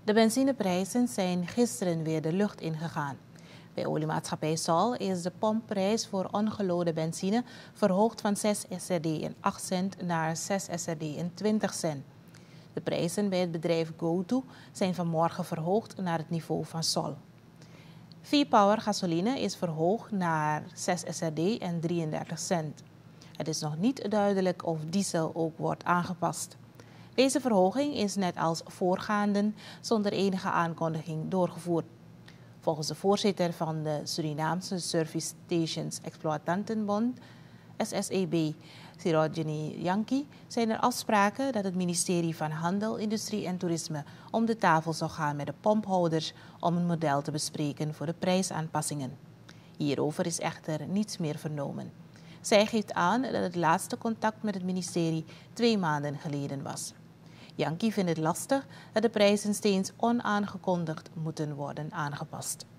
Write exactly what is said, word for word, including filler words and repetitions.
De benzineprijzen zijn gisteren weer de lucht ingegaan. Bij oliemaatschappij Sol is de pompprijs voor ongeloode benzine verhoogd van zes S R D en acht cent naar zes S R D en twintig cent. De prijzen bij het bedrijf GoTo zijn vanmorgen verhoogd naar het niveau van Sol. V-Power gasoline is verhoogd naar zes S R D en drieëndertig cent. Het is nog niet duidelijk of diesel ook wordt aangepast. Deze verhoging is net als voorgaanden zonder enige aankondiging doorgevoerd. Volgens de voorzitter van de Surinaamse Service Stations Exploitantenbond, S S E B, Sirojini Yanki, zijn er afspraken dat het ministerie van Handel, Industrie en Toerisme om de tafel zal gaan met de pomphouders om een model te bespreken voor de prijsaanpassingen. Hierover is echter niets meer vernomen. Zij geeft aan dat het laatste contact met het ministerie twee maanden geleden was. Yanki vindt het lastig dat de prijzen steeds onaangekondigd moeten worden aangepast.